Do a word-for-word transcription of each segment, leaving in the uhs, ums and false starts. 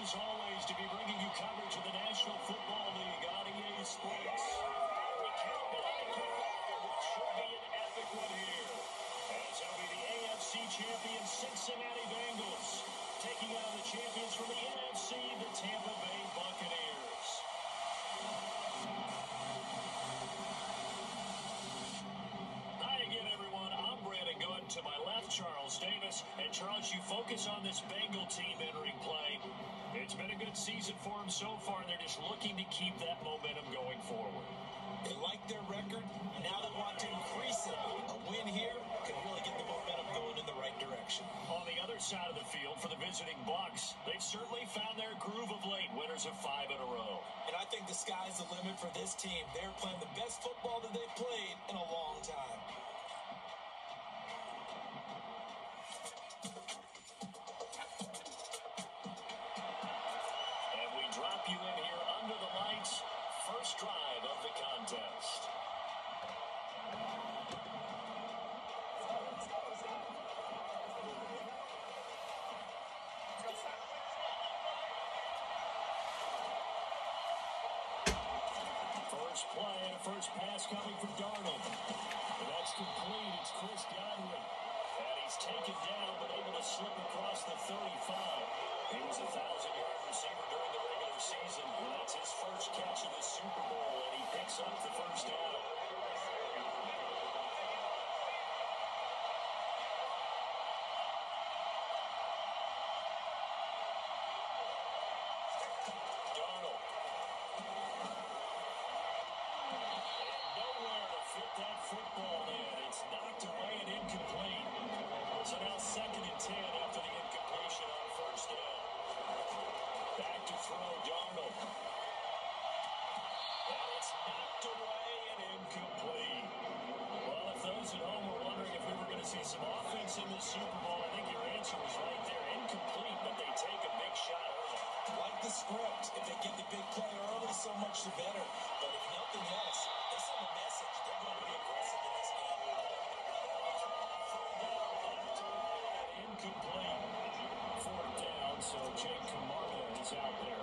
as always, to be bringing you coverage of the National Football League on E A Sports. We countdown to kickoff, which should be an epic one here. As it'll be the A F C champion Cincinnati Bengals taking on the champions from the N F C, the Tampa Bay Buccaneers. Hi again, everyone. I'm Brandon Good. To my left, Charles Davis. And Charles, you focus on this Bengal team entering play. It's been a good season for them so far, and they're just looking to keep that momentum going forward. They like their record. Now they want to increase it. A win here can really get the momentum going in the right direction. On the other side of the field for the visiting Bucs, they've certainly found their groove of late, winners of five in a row. And I think the sky's the limit for this team. They're playing the best football that they've played in a long time. And we drop you in here under the lights. First drive of the contest. First play and a first pass coming from Darnold. And that's complete. It's Chris Godwin. And he's taken down, but able to slip across the thirty-five. He was a thousand-yard receiver during the regular season. And that's his first catch of the Super Bowl, and he picks up the first down. Darnold. That football in. It's knocked away and incomplete. So now second and ten after the incompletion on first down. Back to throw, Darnold. And it's knocked away and incomplete. Well, if those at home were wondering if we were going to see some offense in this Super Bowl, I think your answer was right there. Incomplete, but they take a big shot early. Like the script, if they get the big play early, so much the better. But if nothing else, they send a message. They're going to be aggressive in this game. Incomplete. Fourth down, so Jake Camarda is out there.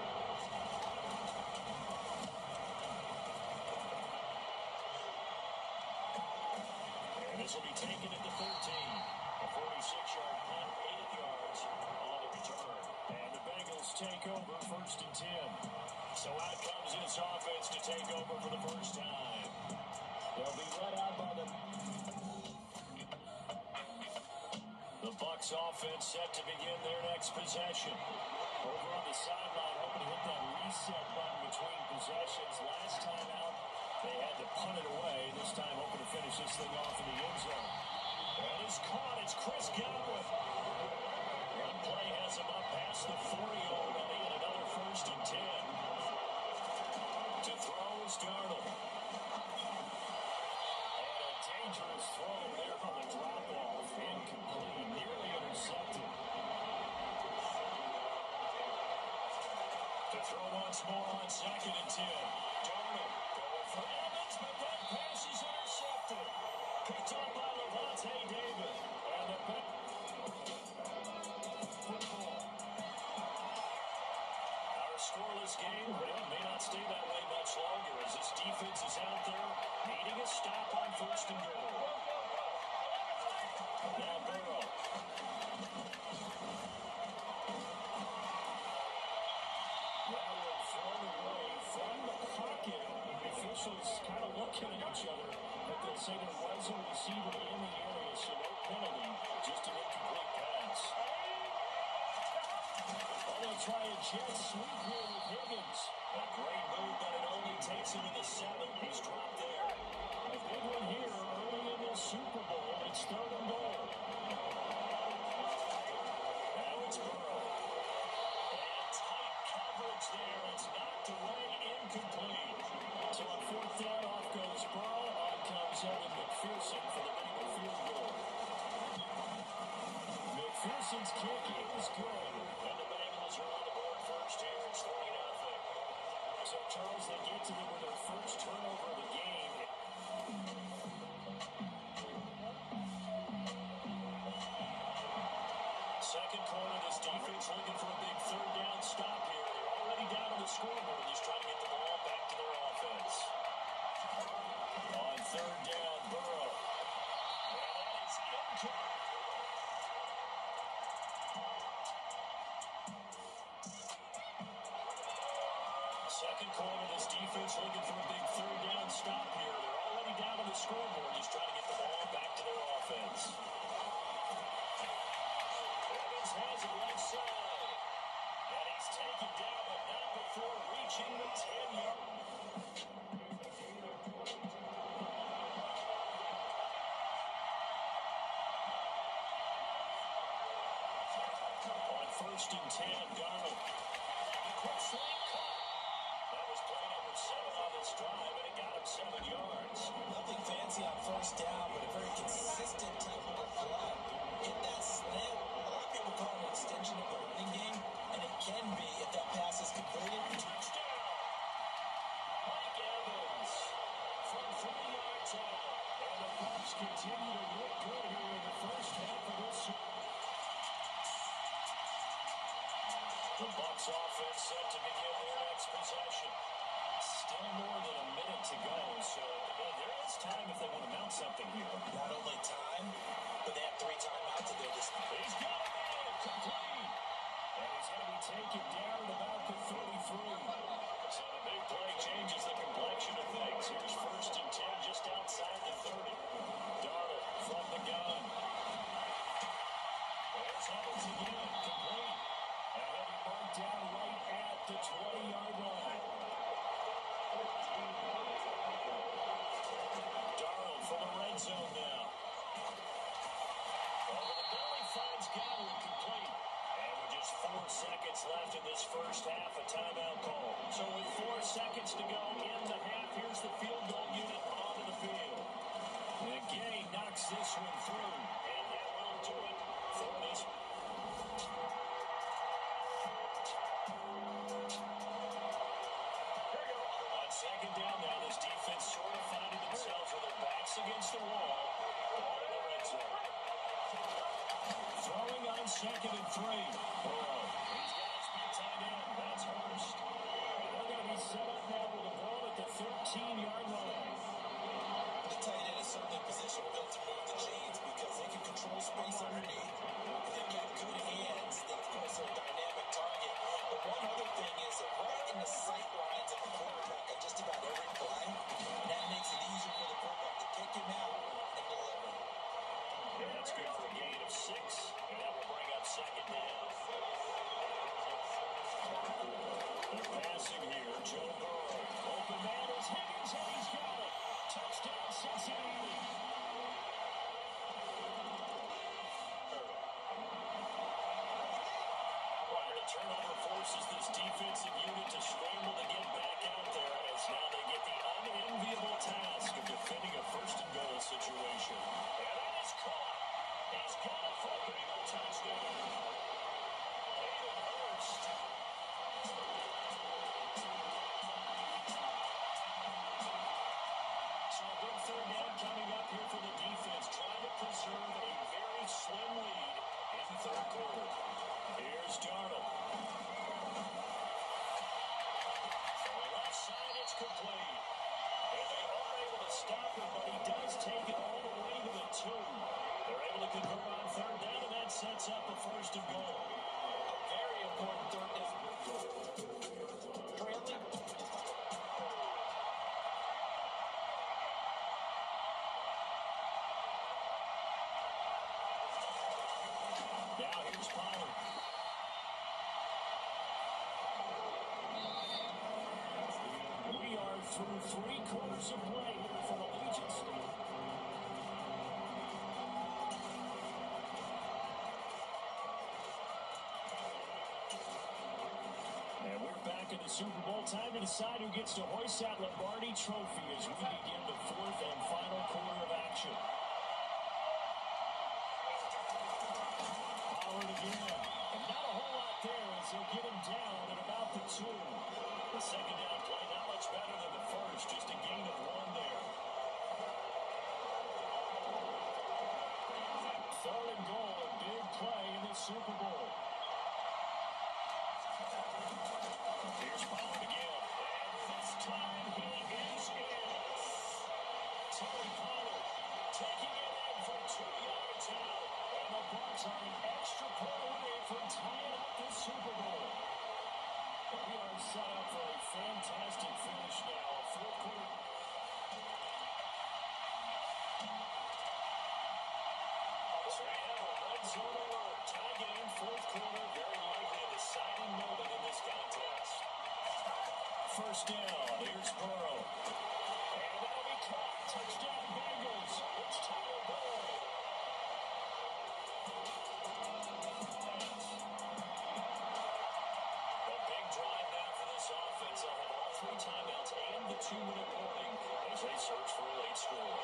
And this will be taken at the thirteen. A forty-six-yard punt, eight yards on the return. And the Bengals take over first and ten. So out comes this offense to take over for the first time. They'll be let out by the... The Bucs offense set to begin their next possession. Over on the sideline, hoping to hit that reset button between possessions. Last time out, they had to punt it away. This time, hoping to finish this thing off in the end zone. And it's caught. It's Chris Godwin. One play has him up past the forty already, and another first and ten. To throw is Darnold. And a dangerous throw there on the drop-off. Incomplete. Nearly intercepted. To throw once more on second and ten. Darnold going for Evans, but that pass is intercepted. Picked up by Levante David. And the back. Football. Our scoreless game, but it may not stay that way much longer as this defense is out there needing a stop on first and goal. Now Burrow. That one thrown away from the pocket. The officials kind of looking at each other, but they say there was a receiver in the area, so no penalty, just an incomplete pass. Well, they'll try a jet sweep here with Higgins. A great move, but it only takes him to the seven. He's dropped there. A big one here early in the Super Bowl. It's third and goal. Now it's Burrow. And tight coverage there. It's knocked away, incomplete. So on fourth down, off goes Burrow. On comes Evan McPherson for the Bengal field goal. McPherson's kick is good. And the Bengals are on the board first here. It's three nothing. So Charles, they get to them with their first turnover of the game. Second quarter, this defense looking for a big third down stop. second quarter, this defense looking for a big third down stop here. They're already down on the scoreboard, just trying to get the ball back to their offense. Evans has it right side. And he's taken down, but not before reaching the ten-yard. On first and ten, Darnold. Quick slant cut. That was play number seven on this drive, and it got him seven yards. Nothing fancy on first down, but a very consistent technical play. Hit that slant. A lot of people call it an extension of the running game, and it can be if that pass is completed. Touchdown! Mike Evans from three yards out. And the Bucs continue to look good here in the first half of this. The Bucs offense set to begin their next possession. Still more than a minute to go, so well, there is time if they want to mount something here. Not only time, but they have three timeouts at their disposal. He's got it in, complete. And he's going to be taken down at about the thirty-three. So the big play changes the complexion of things. Here's first and ten just outside the thirty. Darnold from the gun. There's Evans again, complete. And heavy mark down right at the twenty-yard line. Darnold for the red zone now. Over the belly finds Godwin, complete. And with just four seconds left in this first half, a timeout call. So with four seconds to go in the half, here's the field goal unit onto the field. And Gay knocks this one through. And that will do it for this. On second down now, this defense sort of finding themselves with their backs against the wall. Ball in the red zone. Throwing on second and three. Burrow. He's got his big tight end. That's Hurst. And they're going to be set up now with the ball at the thirteen-yard line. The tight end is certainly a position built to move the chains because they can control space underneath. They've got good hands. They, of course, are a dynamic target. But one other thing is they're right in the sight lines of the quarterback on just about every play. That makes it easier for the quarterback to pick him out and deliver. And that's good for a gain of six. And that will bring up second down. They're passing here. Joe Burrow. Open man is Higgins, and he's got it. Touchdown, Cincinnati. Well, the turnover forces this defensive unit to scramble to get back out there, as now they get the unenviable task of defending a first and goal situation. And that is caught. He's got it for a big touchdown. Hayden Hurst. So a big third down coming up here for the defense, trying to preserve a very slim lead in the third quarter. Here's Darnold. From the left side, it's complete. And they are able to stop him, but he does take it all the way to the two. They're able to convert on third down, and that sets up a first and goal. A very important third down. Trailing. Now here's Pollard. We are through three quarters of play here for Allegiant Stadium. And we're back in the Super Bowl. Time to decide who gets to hoist that Lombardi Trophy as we begin the fourth and final quarter of action. Pollard again. And not a whole lot there as they get him down at about the two. The second down play not much better than the first, just a gain of one there. Third and goal, a big play in the Super Bowl. Here's Pollard again. And this time he is in. Terry Pollard taking it in from two yards out. And the Bucs are an extra point away from tying up this Super Bowl. We are set up for a fantastic finish now. Fourth quarter. So we have a red zone alert. Tie game, fourth quarter. Very likely a deciding moment in this contest. First down. Here's Burrow. And that'll be caught. Touchdown Bengals. It's Tyler Boyd. A big drive now for this offense. They'll have all three timeouts and the two-minute warning as they search for a late score.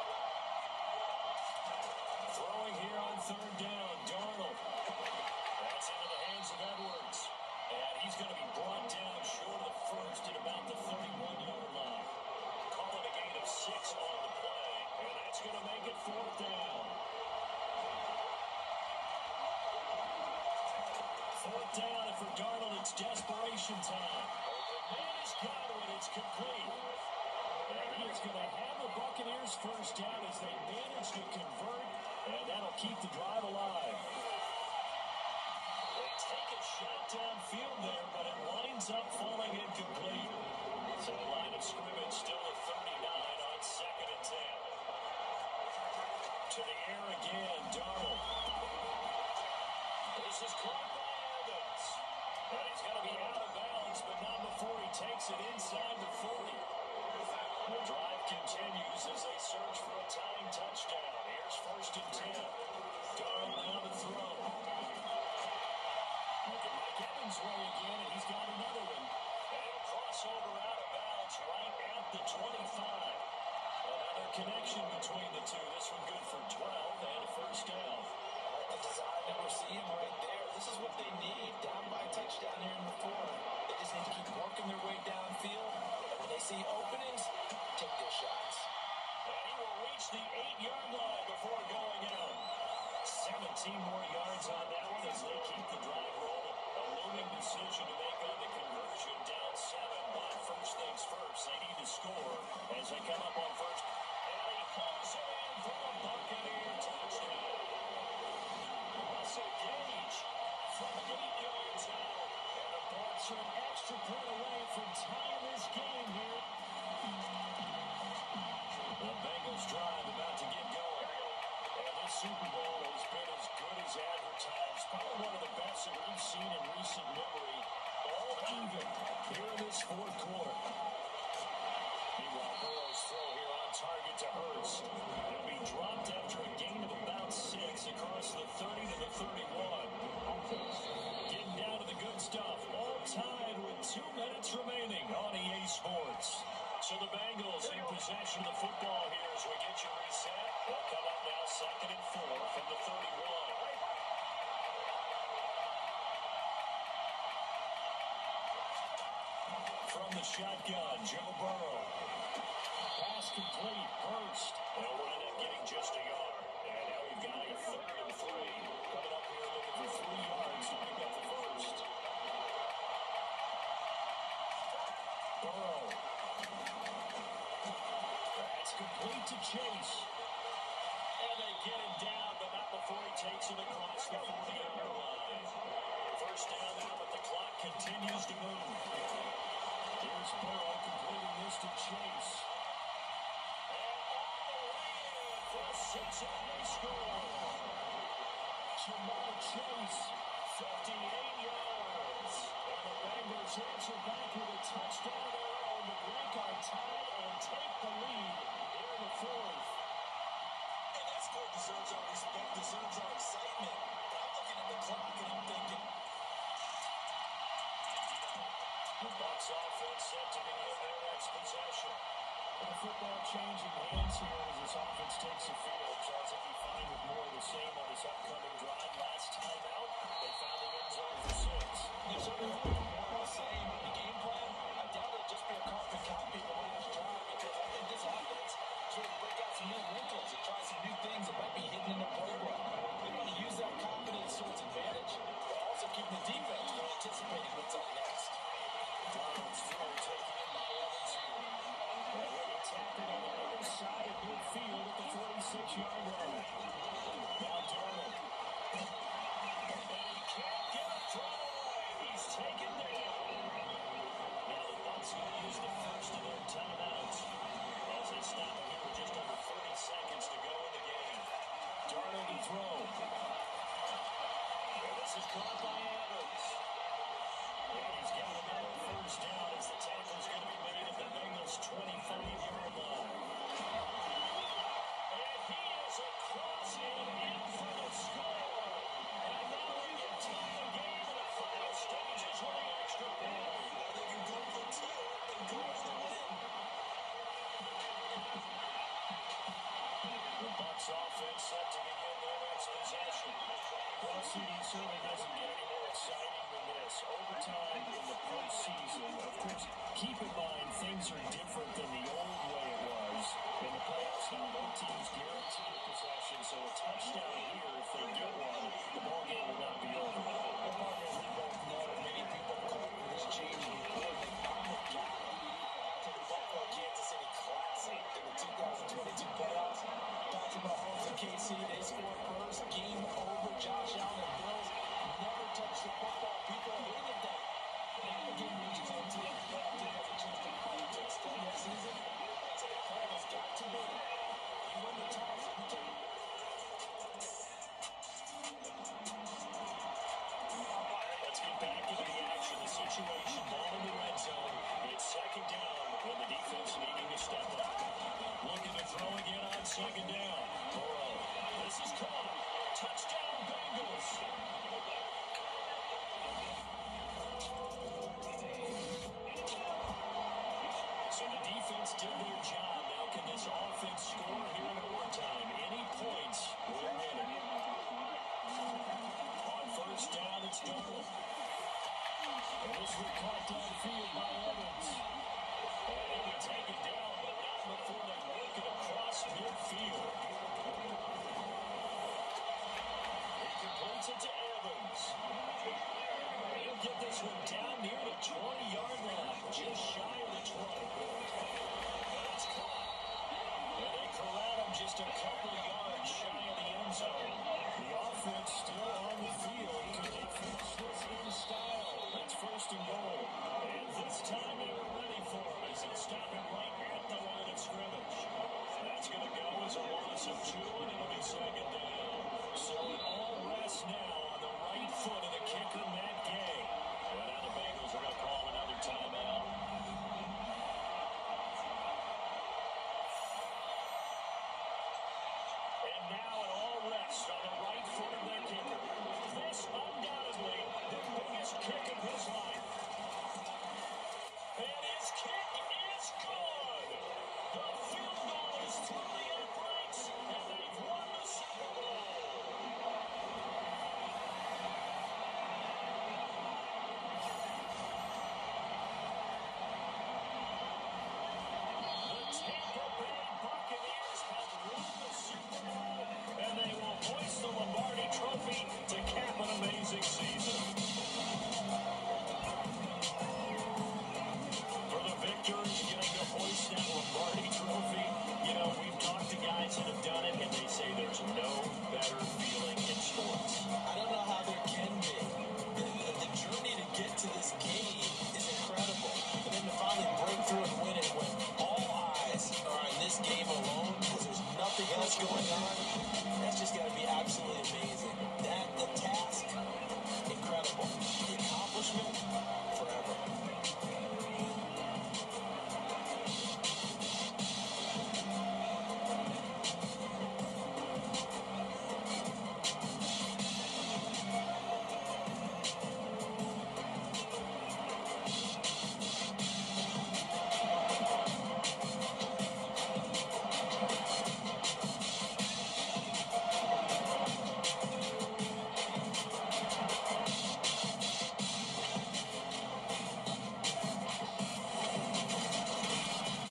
Throwing here on third down, Darnold. That's into the hands of Edwards. And he's going to be brought down short of the first at about the thirty-one-yard line. Call it a gain of six on the play, and that's going to make it fourth down. Fourth down, and for Darnold, it's desperation time. Open man is Godwin. It's complete. And he is going to have the Buccaneers first down as they manage to convert, and that'll keep the drive alive. They take a shot downfield there, but it winds up falling incomplete. So the line of scrimmage still at thirty-nine on second and ten. To the air again, Darnold. This is caught by Evans. And he's going to be out of bounds, but not before he takes it inside the forty. The drive continues as they search for a tying touchdown. Here's first and ten. Darnold now to throw. Look at Mike Evans' way again, and he's got another one. And he'll cross over out of bounds right at the twenty-five. Another connection between the two. This one good for twelve and a first down. The design that we're seeing right there, this is what they need. Down by a touchdown here in the fourth. They just need to keep working their way downfield. And when they see openings, take their shots. And he will reach the eight-yard line before going out. seventeen more yards on that one as they keep the drive rolling. A looming decision to make on the conversion, down seven, but first things first, they need to score as they come up on first. And he pulls it in for a Buccaneer touchdown. Russell Gage from eight yards out. And the Bucs are an extra point away from tying this game here. The Bengals drive about to get going. And this Super Bowl has been as good as advertised. Probably one of the best that we've seen in recent memory. All even here in this fourth quarter. Meanwhile, Burrow's throw here on target to Hurts. He'll be dropped after a gain of about six across the thirty to the thirty-one. Getting down to the good stuff. All tied with two minutes remaining on E A Sports. So the Bengals in possession of the football here as we get you reset. They'll come up now second and four from the thirty-one. From the shotgun, Joe Burrow. Pass complete, Hurst. They'll wind up getting just a yard. And now we've got a third and three. Coming up here looking for three yards to pick up the first. Burrow. That's complete to Chase. And they get him down, but not before he takes it across the forty-yard line. First down now, but the clock continues to move. Here's Burrow completing this to Chase. And all the way in for a six-yard score. Jamar Chase, fifty-eight yards. And the Bengals answer back with a touchdown of their own to break our tie and take the lead here in the fourth. And that score deserves our respect, deserves our excitement. But I'm looking at the clock and I'm thinking, the Bucs offense set to begin their next possession. The football changing hands here as this offense takes the field. Charles, if you find with more of the same on this upcoming drive, last time out, they found the end zone for six. there's certainly more of the same in the game plan. I doubt it'll just be a carbon copy of the last drive because I think this offense sort of break out some new wrinkles and try some new things that might be hidden in the playbook. They want to use that confidence to its advantage, but also keep the defense from anticipating what's up next. Darnold's throw taken in by Evans here. And they tap it on the other side of midfield at the forty-six-yard line. Now Darnold. And he can't get a throw away. He's taken down. Now the Bucs C D certainly doesn't get any more exciting than this. Overtime in the postseason. Of course, keep in mind things are different than the old way it was. In the playoffs, now both teams guaranteed a possession, so a touchdown here, if they get one, the ball game will not be over. The partners we both know, many people call this change in coordinator got to the Buffalo Kansas City Classic in the two thousand twenty-two playoffs. Patrick Mahomes and K C, they scored first. Game over. Josh Allen and Bills never touched the football. People hated that. Again, we just don't see it. Playoff team has a chance to to extend that season. So the plan has got to be, you win the toss, you take it. Let's get back into the action. The situation, ball in the red zone. It's second down, and the defense needing to step up. Looking to throw again on second down. Burrow. This is caught. Touchdown, Bengals. So the defense did their job. Now can this offense score here in overtime? Any points will win it. On first down, it's Darnold. And this was caught downfield by Evans. And they can take it down, but not before they work it across midfield. He completes it to Evans. He'll get this one down near the twenty-yard line, just shy of the twenty. And it's caught. And they corral him just a couple of yards shy of the end zone. The offense still on the field. Could they finish this in style? It's first and goal